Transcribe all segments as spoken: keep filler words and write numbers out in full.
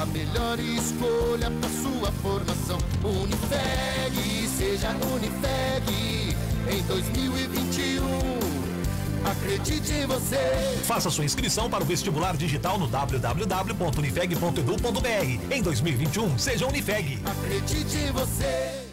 a melhor escolha para sua formação. Unifeg, seja Unifeg em dois mil e vinte e um. Acredite em você. Faça sua inscrição para o vestibular digital no w w w ponto unifeg ponto edu ponto br. Em dois mil e vinte e um, seja Unifeg. Acredite em você.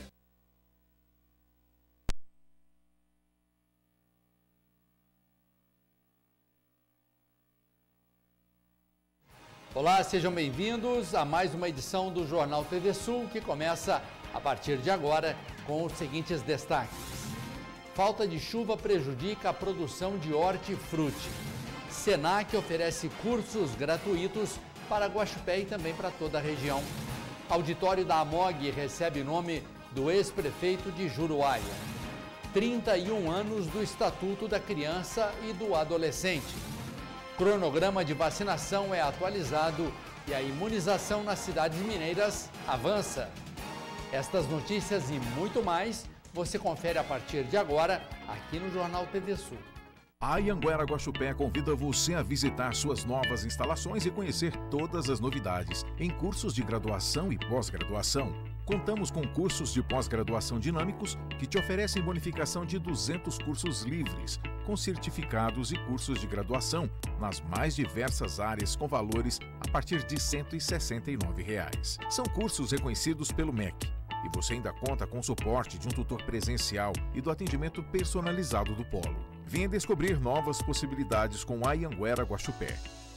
Olá, sejam bem-vindos a mais uma edição do Jornal T V Sul, que começa a partir de agora com os seguintes destaques. Falta de chuva prejudica a produção de hortifruti. Senac oferece cursos gratuitos para Guaxupé e também para toda a região. Auditório da AMOG recebe nome do ex-prefeito de Juruáia. trinta e um anos do Estatuto da Criança e do Adolescente. Cronograma de vacinação é atualizado e a imunização nas cidades mineiras avança. Estas notícias e muito mais você confere a partir de agora aqui no Jornal T V Sul. A Anhanguera Guaxupé convida você a visitar suas novas instalações e conhecer todas as novidades em cursos de graduação e pós-graduação. Contamos com cursos de pós-graduação dinâmicos que te oferecem bonificação de duzentos cursos livres, com certificados e cursos de graduação nas mais diversas áreas com valores a partir de cento e sessenta e nove reais. São cursos reconhecidos pelo M E C e você ainda conta com o suporte de um tutor presencial e do atendimento personalizado do polo. Venha descobrir novas possibilidades com a Anhanguera Guaxupé.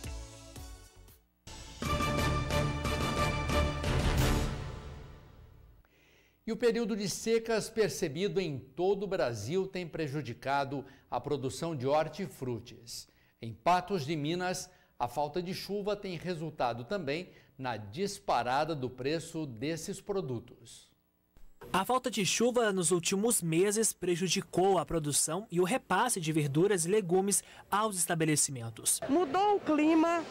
E o período de secas percebido em todo o Brasil tem prejudicado a produção de hortifrutis. Em Patos de Minas, a falta de chuva tem resultado também na disparada do preço desses produtos. A falta de chuva nos últimos meses prejudicou a produção e o repasse de verduras e legumes aos estabelecimentos. Mudou o clima,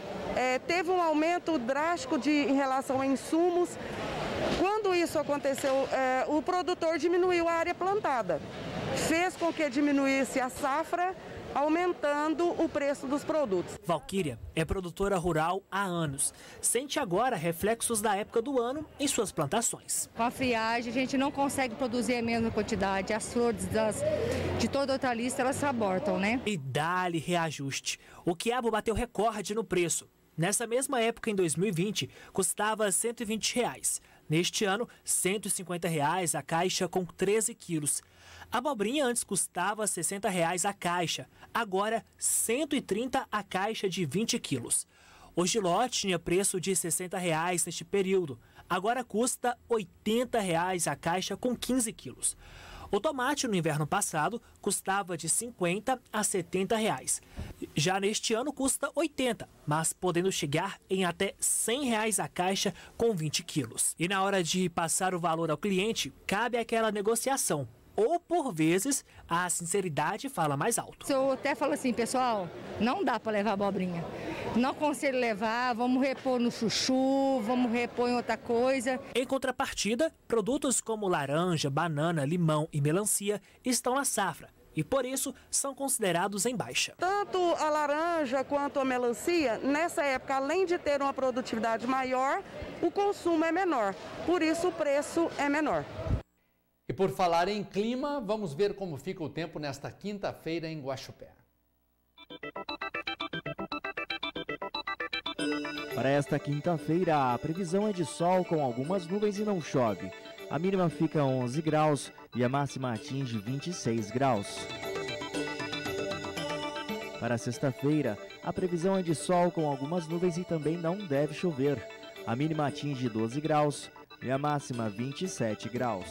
é, teve um aumento drástico de, em relação a insumos. Quando isso aconteceu, é, o produtor diminuiu a área plantada, fez com que diminuísse a safra, aumentando o preço dos produtos. Valquíria é produtora rural há anos. Sente agora reflexos da época do ano em suas plantações. Com a friagem, a gente não consegue produzir a mesma quantidade. As flores das, de toda hortaliça, elas se abortam, né? E dá-lhe reajuste. O quiabo bateu recorde no preço. Nessa mesma época, em dois mil e vinte, custava cento e vinte reais. Neste ano, cento e cinquenta reais a caixa com treze quilos. A abobrinha antes custava sessenta reais a caixa, agora cento e trinta a caixa de vinte quilos. O gilote tinha preço de sessenta reais neste período, agora custa oitenta reais a caixa com quinze quilos. O tomate no inverno passado custava de cinquenta a setenta reais. Já neste ano custa oitenta, mas podendo chegar em até cem reais a caixa com vinte quilos. E na hora de passar o valor ao cliente, cabe aquela negociação. Ou, por vezes, a sinceridade fala mais alto. Eu até falo assim, pessoal, não dá para levar abobrinha. Não aconselho levar, vamos repor no chuchu, vamos repor em outra coisa. Em contrapartida, produtos como laranja, banana, limão e melancia estão na safra e, por isso, são considerados em baixa. Tanto a laranja quanto a melancia, nessa época, além de ter uma produtividade maior, o consumo é menor. Por isso, o preço é menor. E por falar em clima, vamos ver como fica o tempo nesta quinta-feira em Guaxupé. Para esta quinta-feira, a previsão é de sol com algumas nuvens e não chove. A mínima fica onze graus e a máxima atinge vinte e seis graus. Para sexta-feira, a previsão é de sol com algumas nuvens e também não deve chover. A mínima atinge doze graus e a máxima vinte e sete graus.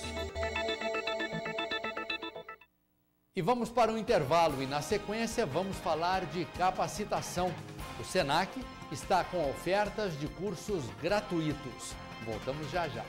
E vamos para o intervalo e, na sequência, vamos falar de capacitação. O Senac está com ofertas de cursos gratuitos. Voltamos já já.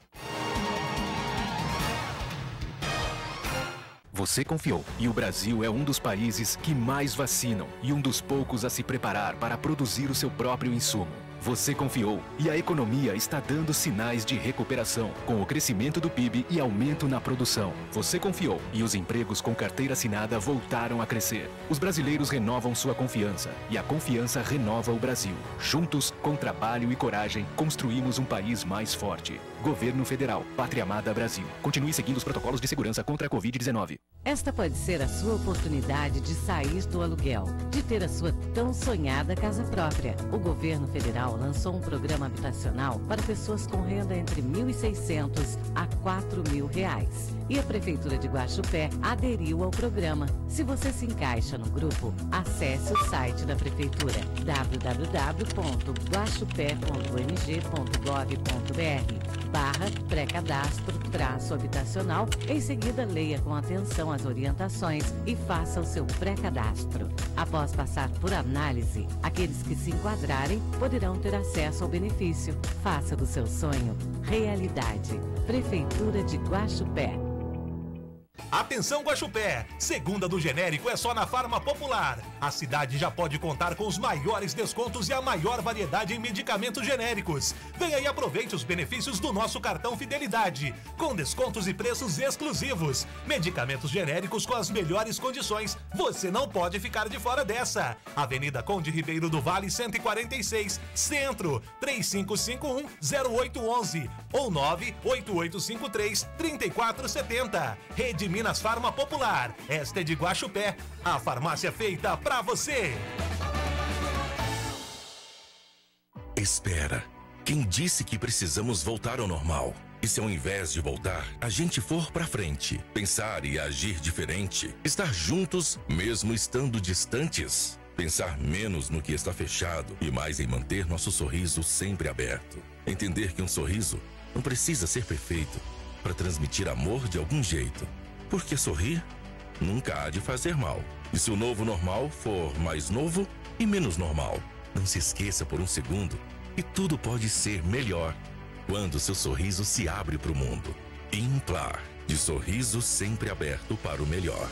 Você confiou e o Brasil é um dos países que mais vacinam e um dos poucos a se preparar para produzir o seu próprio insumo. Você confiou e a economia está dando sinais de recuperação, com o crescimento do P I B e aumento na produção. Você confiou e os empregos com carteira assinada voltaram a crescer. Os brasileiros renovam sua confiança e a confiança renova o Brasil. Juntos, com trabalho e coragem, construímos um país mais forte. Governo Federal, Pátria Amada Brasil. Continue seguindo os protocolos de segurança contra a covid dezenove. Esta pode ser a sua oportunidade de sair do aluguel, de ter a sua tão sonhada casa própria. O governo federal lançou um programa habitacional para pessoas com renda entre mil e seiscentos a quatro mil reais. E a Prefeitura de Guaxupé aderiu ao programa. Se você se encaixa no grupo, acesse o site da Prefeitura w w w ponto guaxupé ponto m g ponto gov ponto b r barra pré-cadastro traço habitacional. Em seguida, leia com atenção as orientações e faça o seu pré-cadastro. Após passar por análise, aqueles que se enquadrarem poderão ter acesso ao benefício. Faça do seu sonho realidade. Prefeitura de Guaxupé. Atenção Guaxupé, segunda do genérico é só na Farma Popular. A cidade já pode contar com os maiores descontos e a maior variedade em medicamentos genéricos. Venha e aproveite os benefícios do nosso cartão Fidelidade, com descontos e preços exclusivos. Medicamentos genéricos com as melhores condições. Você não pode ficar de fora dessa. Avenida Conde Ribeiro do Vale cento e quarenta e seis, Centro, três cinco cinco um, zero oito um um ou nove oito oito cinco três, três quatro sete zero. Rede Minas Farma Popular. Esta é de Guaxupé, a farmácia feita pra você. Espera. Quem disse que precisamos voltar ao normal? E se ao invés de voltar, a gente for pra frente, pensar e agir diferente, estar juntos, mesmo estando distantes? Pensar menos no que está fechado e mais em manter nosso sorriso sempre aberto. Entender que um sorriso não precisa ser perfeito para transmitir amor de algum jeito. Porque sorrir nunca há de fazer mal. E se o novo normal for mais novo e menos normal, não se esqueça por um segundo que tudo pode ser melhor quando seu sorriso se abre para o mundo. Implar, de sorriso sempre aberto para o melhor.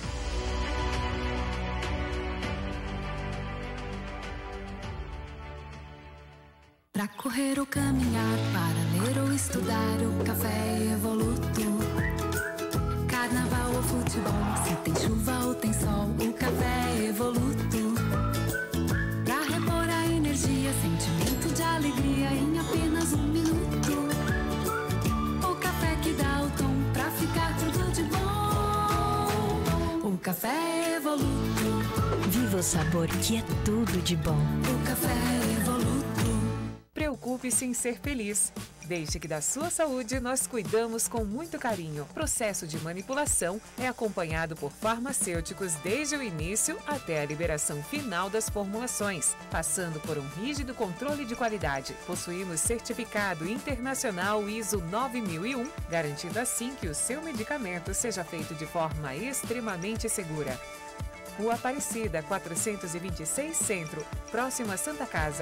Pra correr ou caminhar, para ler ou estudar, o café é Evoluto. Carnaval ou futebol, se tem chuva ou tem sol, o café é Evoluto. Pra repor a energia, sentimento de alegria em apenas um minuto. O café que dá o tom pra ficar tudo de bom. O café é Evoluto. Viva o sabor que é tudo de bom. O café é Evoluto. Preocupe-se em ser feliz. Deixe que da sua saúde nós cuidamos com muito carinho. O processo de manipulação é acompanhado por farmacêuticos desde o início até a liberação final das formulações, passando por um rígido controle de qualidade. Possuímos certificado internacional I S O nove mil e um, garantindo assim que o seu medicamento seja feito de forma extremamente segura. Rua Aparecida, quatrocentos e vinte e seis Centro, próximo a Santa Casa.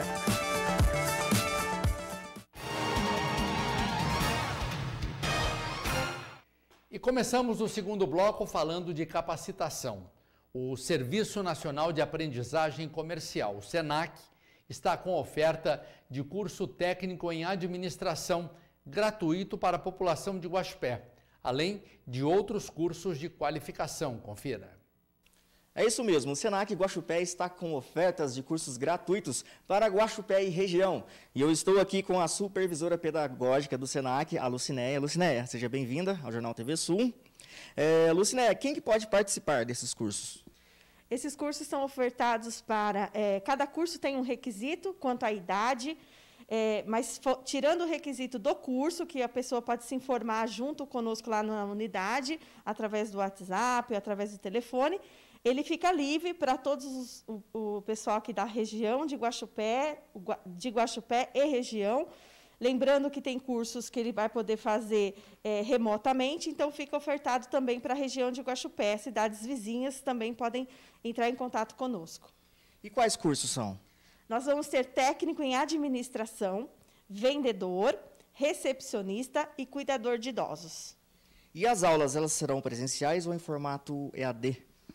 E começamos o segundo bloco falando de capacitação. O Serviço Nacional de Aprendizagem Comercial, o SENAC, está com oferta de curso técnico em administração gratuito para a população de Guaxupé, além de outros cursos de qualificação. Confira. É isso mesmo, o SENAC Guaxupé está com ofertas de cursos gratuitos para Guaxupé e região. E eu estou aqui com a supervisora pedagógica do SENAC, a Lucinéia. Lucinéia, seja bem-vinda ao Jornal T V Sul. É, Lucinéia, quem que pode participar desses cursos? Esses cursos são ofertados para... É, cada curso tem um requisito quanto à idade, é, mas for, tirando o requisito do curso, que a pessoa pode se informar junto conosco lá na unidade, através do WhatsApp, através do telefone, ele fica livre para todos os, o, o pessoal aqui da região de Guaxupé, de Guaxupé e região. Lembrando que tem cursos que ele vai poder fazer é, remotamente, então fica ofertado também para a região de Guaxupé. Cidades vizinhas também podem entrar em contato conosco. E quais cursos são? Nós vamos ter técnico em administração, vendedor, recepcionista e cuidador de idosos. E as aulas, elas serão presenciais ou em formato E A D?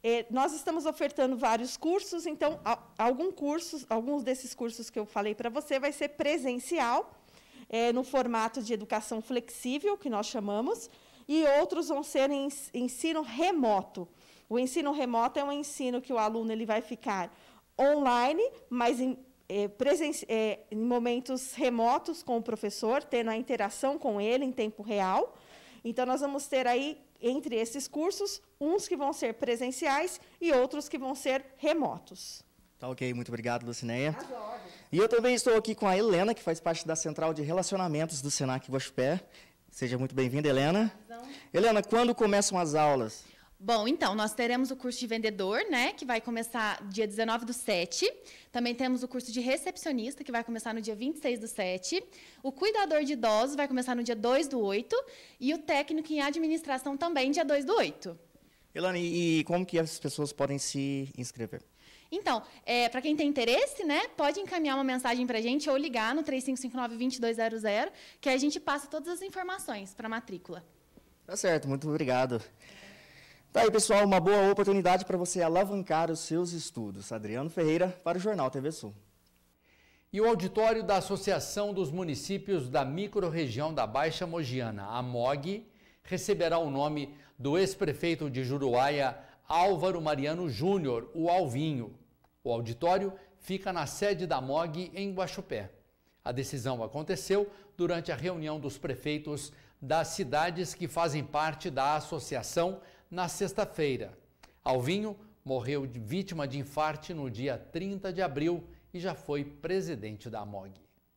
É, nós estamos ofertando vários cursos, então, algum cursos, alguns desses cursos que eu falei para você vai ser presencial, é, no formato de educação flexível, que nós chamamos, e outros vão ser em ensino remoto. O ensino remoto é um ensino que o aluno ele vai ficar online, mas em, é, presen é, em momentos remotos com o professor, tendo a interação com ele em tempo real. Então, nós vamos ter aí, entre esses cursos, uns que vão ser presenciais e outros que vão ser remotos. Tá ok, muito obrigado, Lucinéia. E eu também estou aqui com a Helena, que faz parte da Central de Relacionamentos do Senac Guaxupé. Seja muito bem-vinda, Helena. Não. Helena, quando começam as aulas? Bom, então, nós teremos o curso de vendedor, né, que vai começar dia dezenove do sete. Também temos o curso de recepcionista, que vai começar no dia vinte e seis do sete. O cuidador de idosos vai começar no dia dois do oito. E o técnico em administração também, dia dois do oito. Helena, e como que as pessoas podem se inscrever? Então, é, para quem tem interesse, né, pode encaminhar uma mensagem para a gente ou ligar no três cinco cinco nove, dois dois zero zero, que a gente passa todas as informações para a matrícula. Tá certo, muito obrigado. Tá aí, pessoal, uma boa oportunidade para você alavancar os seus estudos. Adriano Ferreira, para o Jornal T V Sul. E o auditório da Associação dos Municípios da Microrregião da Baixa Mogiana, a MOG, receberá o nome do ex-prefeito de Juruáia, Álvaro Mariano Júnior, o Alvinho. O auditório fica na sede da MOG em Guaxupé. A decisão aconteceu durante a reunião dos prefeitos das cidades que fazem parte da associação na sexta-feira. Alvinho morreu de vítima de infarte no dia trinta de abril e já foi presidente da MOG.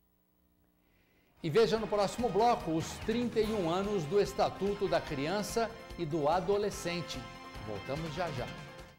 E veja no próximo bloco os trinta e um anos do Estatuto da Criança e do Adolescente. Voltamos já já.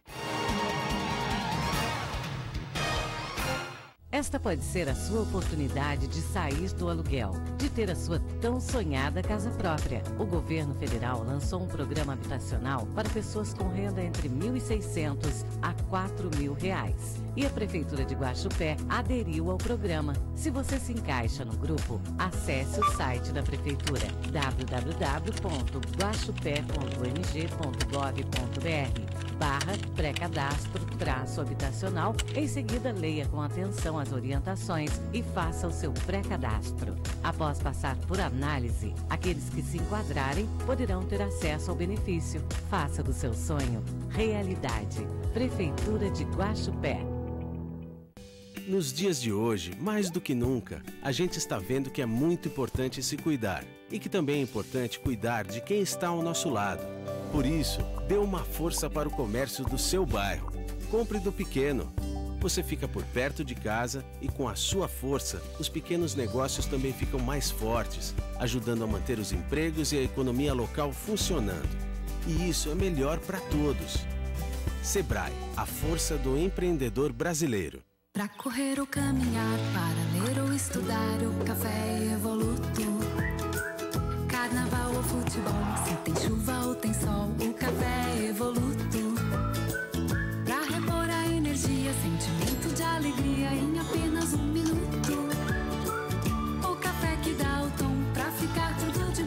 Esta pode ser a sua oportunidade de sair do aluguel, de ter a sua tão sonhada casa própria. O governo federal lançou um programa habitacional para pessoas com renda entre mil e seiscentos a quatro mil reais. E a Prefeitura de Guaxupé aderiu ao programa. Se você se encaixa no grupo, acesse o site da Prefeitura w w w ponto guaxupé ponto m g ponto gov ponto b r barra pré-cadastro traço habitacional. Em seguida, leia com atenção as orientações e faça o seu pré-cadastro. Após passar por análise, aqueles que se enquadrarem poderão ter acesso ao benefício. Faça do seu sonho realidade. Prefeitura de Guaxupé. Nos dias de hoje, mais do que nunca, a gente está vendo que é muito importante se cuidar e que também é importante cuidar de quem está ao nosso lado. Por isso, dê uma força para o comércio do seu bairro. Compre do pequeno. Você fica por perto de casa e com a sua força, os pequenos negócios também ficam mais fortes, ajudando a manter os empregos e a economia local funcionando. E isso é melhor para todos. Sebrae, a força do empreendedor brasileiro. Pra correr ou caminhar, para ler ou estudar, o café é Evoluto. Carnaval ou futebol, se tem chuva ou tem sol, o café é Evoluto. Pra repor a energia, sentimento de alegria em apenas um minuto. O café que dá o tom pra ficar tudo de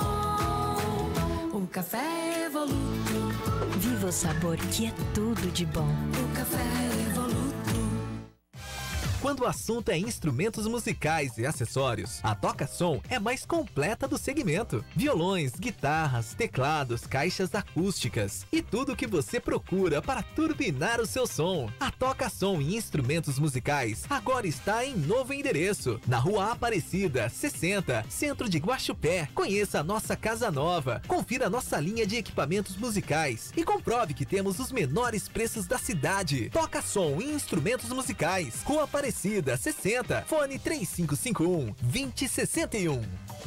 bom. O café é Evoluto. Viva o sabor que é tudo de bom. O café é Evoluto. Quando o assunto é instrumentos musicais e acessórios, a Toca Som é mais completa do segmento. Violões, guitarras, teclados, caixas acústicas e tudo o que você procura para turbinar o seu som. A Toca Som e Instrumentos Musicais agora está em novo endereço, na Rua Aparecida, sessenta, Centro de Guaxupé. Conheça a nossa casa nova, confira a nossa linha de equipamentos musicais e comprove que temos os menores preços da cidade. Toca Som e Instrumentos Musicais, Rua Aparecida, sessenta, fone três cinco cinco um, dois zero seis um.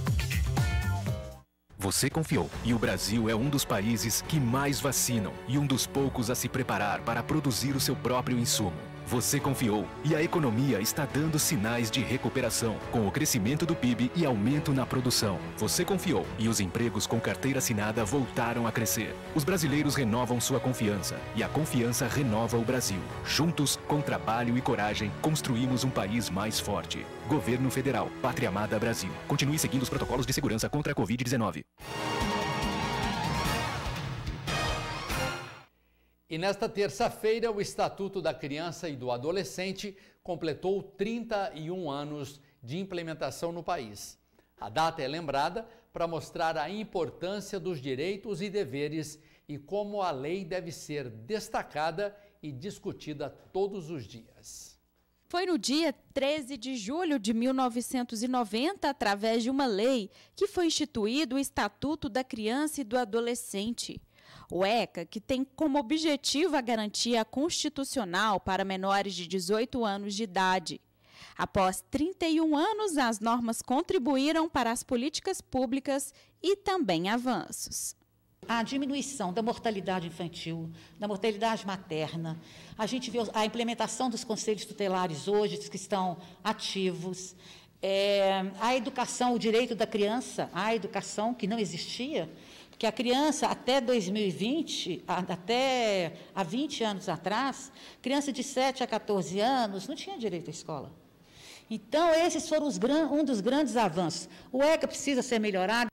Você confiou e o Brasil é um dos países que mais vacinam e um dos poucos a se preparar para produzir o seu próprio insumo. Você confiou e a economia está dando sinais de recuperação, com o crescimento do P I B e aumento na produção. Você confiou e os empregos com carteira assinada voltaram a crescer. Os brasileiros renovam sua confiança e a confiança renova o Brasil. Juntos, com trabalho e coragem, construímos um país mais forte. Governo Federal, Pátria Amada Brasil. Continue seguindo os protocolos de segurança contra a covid dezenove. E nesta terça-feira, o Estatuto da Criança e do Adolescente completou trinta e um anos de implementação no país. A data é lembrada para mostrar a importância dos direitos e deveres e como a lei deve ser destacada e discutida todos os dias. Foi no dia treze de julho de mil novecentos e noventa, através de uma lei, que foi instituído o Estatuto da Criança e do Adolescente. O ECA, que tem como objetivo a garantia constitucional para menores de dezoito anos de idade. Após trinta e um anos, as normas contribuíram para as políticas públicas e também avanços. A diminuição da mortalidade infantil, da mortalidade materna, a gente vê a implementação dos conselhos tutelares hoje, que estão ativos, é, a educação, o direito da criança, a educação que não existia, porque a criança até dois mil e vinte, até há vinte anos atrás, criança de sete a quatorze anos não tinha direito à escola. Então, esses foram os, um dos grandes avanços. O ECA precisa ser melhorado.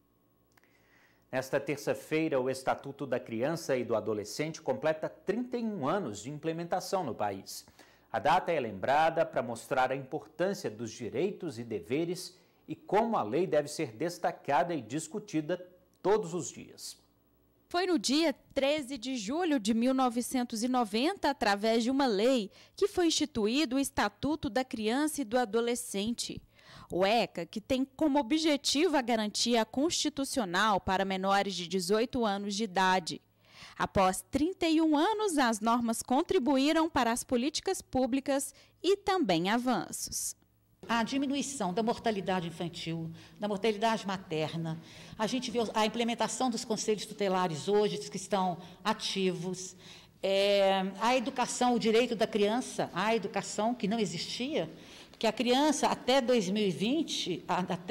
Nesta terça-feira, o Estatuto da Criança e do Adolescente completa trinta e um anos de implementação no país. A data é lembrada para mostrar a importância dos direitos e deveres e como a lei deve ser destacada e discutida todos os dias. Foi no dia treze de julho de mil novecentos e noventa, através de uma lei, que foi instituído o Estatuto da Criança e do Adolescente. O ECA, que tem como objetivo a garantia constitucional para menores de dezoito anos de idade. Após trinta e um anos, as normas contribuíram para as políticas públicas e também avanços. A diminuição da mortalidade infantil, da mortalidade materna, a gente vê a implementação dos conselhos tutelares hoje, que estão ativos, é, a educação, o direito da criança, a educação que não existia, porque a criança até dois mil e vinte,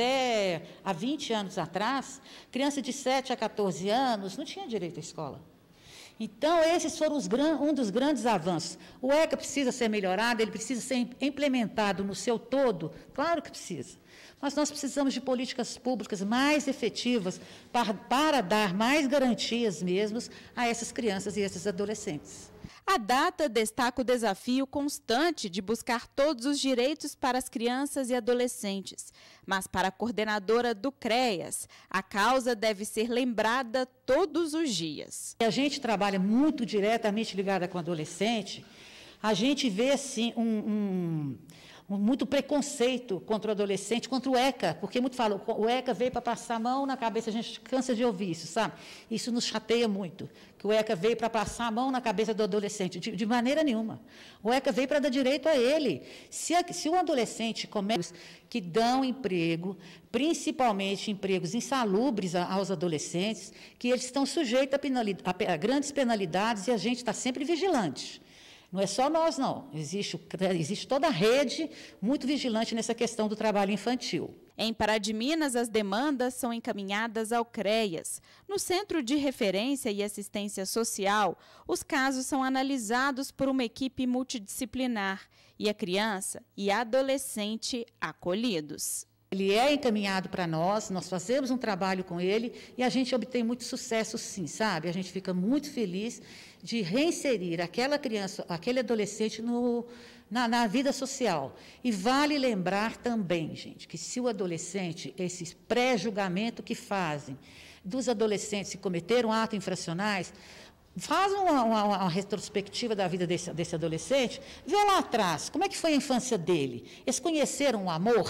até há vinte anos atrás, criança de sete a quatorze anos não tinha direito à escola. Então, esses foram os, um dos grandes avanços. O ECA precisa ser melhorado, ele precisa ser implementado no seu todo, claro que precisa. Mas nós precisamos de políticas públicas mais efetivas para, para dar mais garantias mesmo a essas crianças e esses adolescentes. A data destaca o desafio constante de buscar todos os direitos para as crianças e adolescentes. Mas para a coordenadora do CREAS, a causa deve ser lembrada todos os dias. A gente trabalha muito diretamente ligada com o adolescente, a gente vê assim, um, um, um, muito preconceito contra o adolescente, contra o ECA, porque muito falam, o ECA veio para passar a mão na cabeça, a gente cansa de ouvir isso, sabe? Isso nos chateia muito, que o ECA veio para passar a mão na cabeça do adolescente, de, de maneira nenhuma. O ECA veio para dar direito a ele. Se, a, se o adolescente começa que dão emprego, principalmente empregos insalubres aos adolescentes, que eles estão sujeitos a, penalidade, a, a grandes penalidades e a gente está sempre vigilante. Não é só nós, não. Existe, existe toda a rede muito vigilante nessa questão do trabalho infantil. Em Pará de Minas, as demandas são encaminhadas ao CREAS. No Centro de Referência e Assistência Social, os casos são analisados por uma equipe multidisciplinar e a criança e a adolescente acolhidos. Ele é encaminhado para nós, nós fazemos um trabalho com ele e a gente obtém muito sucesso sim, sabe? A gente fica muito feliz de reinserir aquela criança, aquele adolescente no, na, na vida social. E vale lembrar também, gente, que se o adolescente, esse pré-julgamento que fazem dos adolescentes que cometeram atos infracionais, faz uma, uma, uma retrospectiva da vida desse, desse adolescente, vê lá atrás, como é que foi a infância dele? Eles conheceram o amor?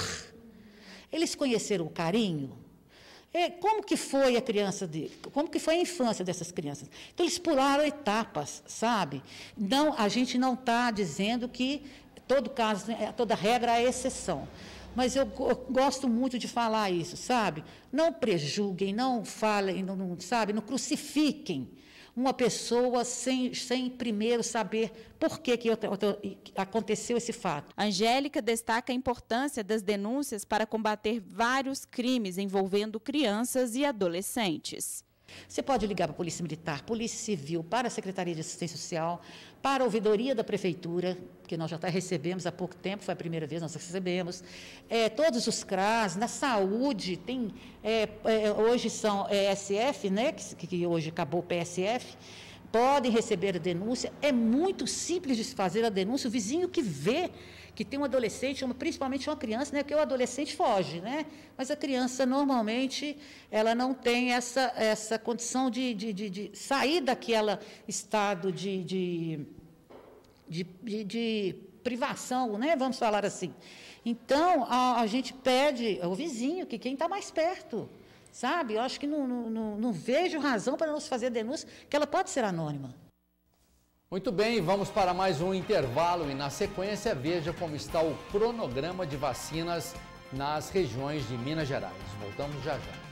Eles conheceram o carinho? Como que foi a criança dele? Como que foi a infância dessas crianças? Então, eles pularam etapas, sabe? Não, a gente não está dizendo que todo caso, toda regra é exceção. Mas eu, eu gosto muito de falar isso, sabe? Não prejulguem, não falem, não, não, sabe? Não crucifiquem uma pessoa sem, sem primeiro saber por que, que aconteceu esse fato. Angélica destaca a importância das denúncias para combater vários crimes envolvendo crianças e adolescentes. Você pode ligar para a Polícia Militar, Polícia Civil, para a Secretaria de Assistência Social, para a Ouvidoria da Prefeitura, que nós já até recebemos há pouco tempo, foi a primeira vez que nós recebemos, é, todos os CRAS, na saúde, tem, é, é, hoje são é, S F, né, que, que hoje acabou o P S F, podem receber a denúncia. É muito simples de se fazer a denúncia. O vizinho que vê que tem um adolescente, uma, principalmente uma criança, né, porque o adolescente foge, né? Mas a criança, normalmente, ela não tem essa, essa condição de, de, de, de sair daquele estado de, de, de, de, de privação, né? Vamos falar assim. Então, a, a gente pede ao vizinho, que quem está mais perto, sabe? Eu acho que não, não, não, não vejo razão para não se fazer denúncia, que ela pode ser anônima. Muito bem, vamos para mais um intervalo e, na sequência, veja como está o cronograma de vacinas nas regiões de Minas Gerais. Voltamos já já.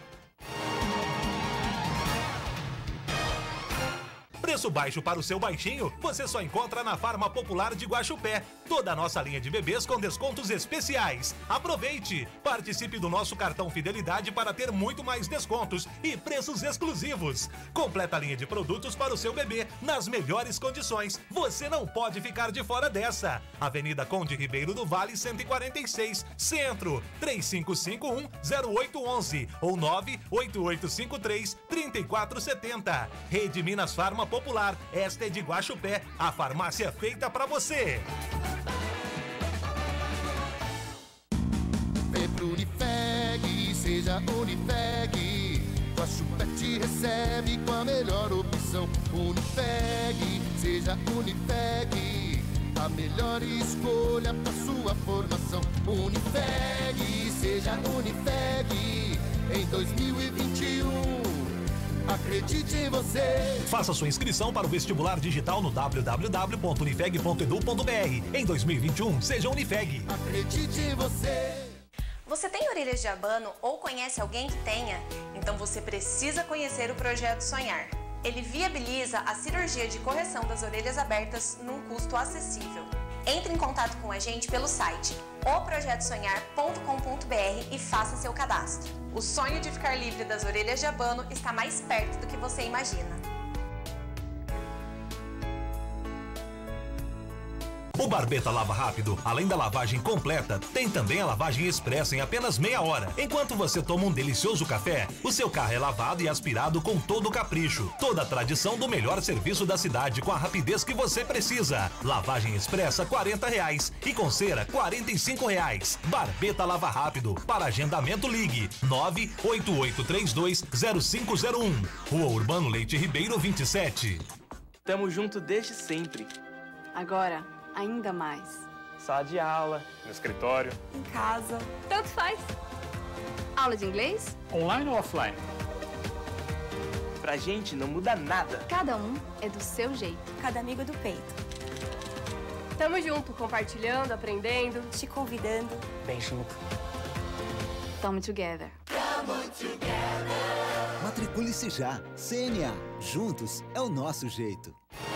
Preço baixo para o seu baixinho, você só encontra na Farma Popular de Guaxupé. Toda a nossa linha de bebês com descontos especiais. Aproveite! Participe do nosso cartão Fidelidade para ter muito mais descontos e preços exclusivos. Completa a linha de produtos para o seu bebê nas melhores condições. Você não pode ficar de fora dessa. Avenida Conde Ribeiro do Vale, cento e quarenta e seis, Centro, três cinco cinco um, zero oito um um ou nove oito oito cinco três, três quatro sete zero. Rede Minas Farma Popular, esta é de Guaxupé, a farmácia feita pra você. Vem pro Unifeg, seja Unifeg. Guaxupé te recebe com a melhor opção. Unifeg, seja Unifeg, a melhor escolha pra sua formação. Unifeg, seja Unifeg, em dois mil e vinte e um. Acredite em você. Faça sua inscrição para o vestibular digital no w w w ponto unifeg ponto edu ponto b r. Em dois mil e vinte e um, seja Unifeg. Acredite em você. Você tem orelhas de abano ou conhece alguém que tenha? Então você precisa conhecer o Projeto Sonhar. Ele viabiliza a cirurgia de correção das orelhas abertas num custo acessível. Entre em contato com a gente pelo site o projeto sonhar ponto com ponto b r e faça seu cadastro. O sonho de ficar livre das orelhas de abano está mais perto do que você imagina. O Barbeta Lava Rápido, além da lavagem completa, tem também a lavagem expressa em apenas meia hora. Enquanto você toma um delicioso café, o seu carro é lavado e aspirado com todo o capricho. Toda a tradição do melhor serviço da cidade com a rapidez que você precisa. Lavagem expressa, quarenta reais. E com cera, quarenta e cinco reais. Barbeta Lava Rápido. Para agendamento, ligue nove oito oito três dois zero cinco zero um. Rua Urbano Leite Ribeiro, vinte e sete. Tamo junto desde sempre. Agora, ainda mais. Sala de aula, no escritório, em casa, tanto faz. Aula de inglês? Online ou offline? Pra gente não muda nada. Cada um é do seu jeito. Cada amigo é do peito. Tamo junto, compartilhando, aprendendo, te convidando. Bem junto. Tamo together. Tamo together. Matricule-se já. C N A. Juntos é o nosso jeito.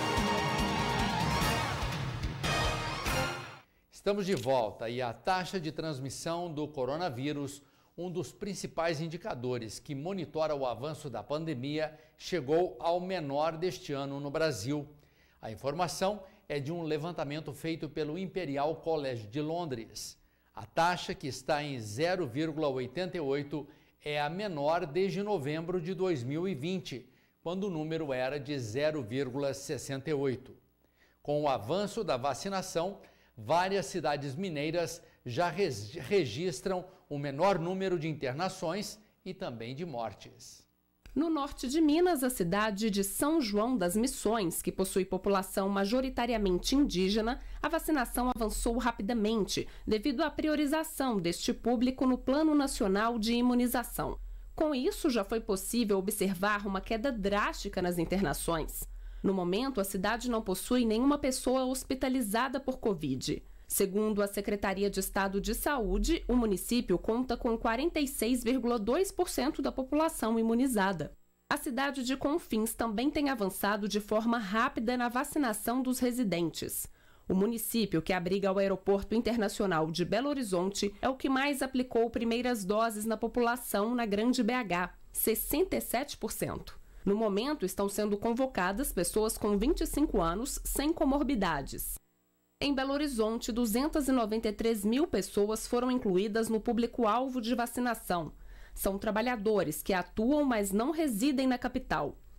Estamos de volta e a taxa de transmissão do coronavírus, um dos principais indicadores que monitora o avanço da pandemia, chegou ao menor deste ano no Brasil. A informação é de um levantamento feito pelo Imperial College de Londres. A taxa, que está em zero vírgula oitenta e oito, é a menor desde novembro de dois mil e vinte, quando o número era de zero vírgula sessenta e oito. Com o avanço da vacinação, várias cidades mineiras já registram o menor número de internações e também de mortes. No norte de Minas, a cidade de São João das Missões, que possui população majoritariamente indígena, a vacinação avançou rapidamente devido à priorização deste público no Plano Nacional de Imunização. Com isso, já foi possível observar uma queda drástica nas internações. No momento, a cidade não possui nenhuma pessoa hospitalizada por Covid. Segundo a Secretaria de Estado de Saúde, o município conta com quarenta e seis vírgula dois por cento da população imunizada. A cidade de Confins também tem avançado de forma rápida na vacinação dos residentes. O município, que abriga o Aeroporto Internacional de Belo Horizonte, é o que mais aplicou primeiras doses na população na Grande B H, sessenta e sete por cento. No momento, estão sendo convocadas pessoas com vinte e cinco anos sem comorbidades. Em Belo Horizonte, duzentas e noventa e três mil pessoas foram incluídas no público-alvo de vacinação. São trabalhadores que atuam, mas não residem na capital.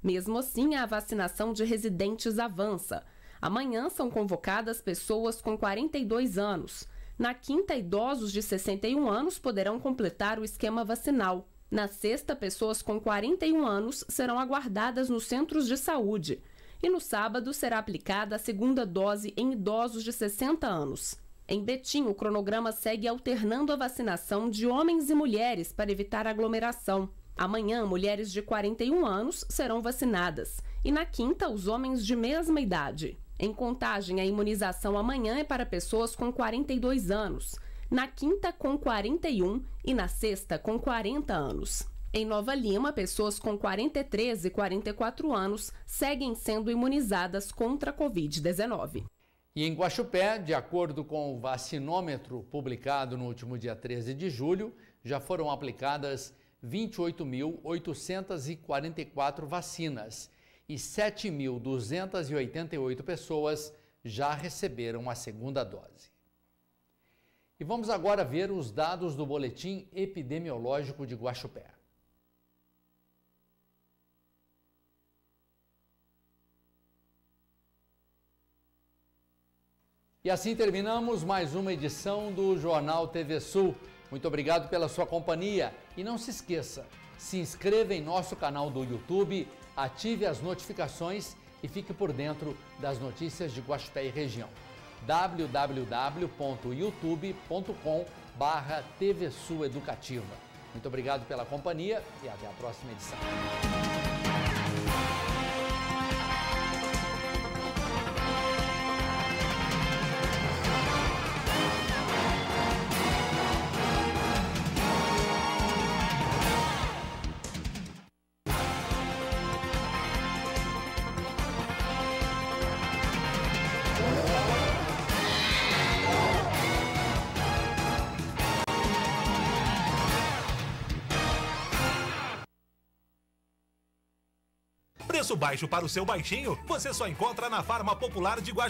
Mesmo assim, a vacinação de residentes avança. Amanhã são convocadas pessoas com quarenta e dois anos. Na quinta, idosos de sessenta e um anos poderão completar o esquema vacinal. Na sexta, pessoas com quarenta e um anos serão aguardadas nos centros de saúde. E no sábado será aplicada a segunda dose em idosos de sessenta anos. Em Betim, o cronograma segue alternando a vacinação de homens e mulheres para evitar aglomeração. Amanhã, mulheres de quarenta e um anos serão vacinadas. E na quinta, os homens de mesma idade. Em Contagem, a imunização amanhã é para pessoas com quarenta e dois anos. Na quinta, com quarenta e um e na sexta, com quarenta anos. Em Nova Lima, pessoas com quarenta e três e quarenta e quatro anos seguem sendo imunizadas contra a covid dezenove. E em Guaxupé, de acordo com o vacinômetro publicado no último dia treze de julho, já foram aplicadas vinte e oito mil oitocentas e quarenta e quatro vacinas e sete mil duzentas e oitenta e oito pessoas já receberam a segunda dose. E vamos agora ver os dados do boletim epidemiológico de Guaxupé. E assim terminamos mais uma edição do Jornal T V Sul. Muito obrigado pela sua companhia e não se esqueça, se inscreva em nosso canal do YouTube, ative as notificações e fique por dentro das notícias de Guaxupé e região. w w w ponto youtube ponto com barra T V Sul Educativa. Muito obrigado pela companhia e até a próxima edição. Preço baixo para o seu baixinho, você só encontra na Farma Popular de Guaxupé.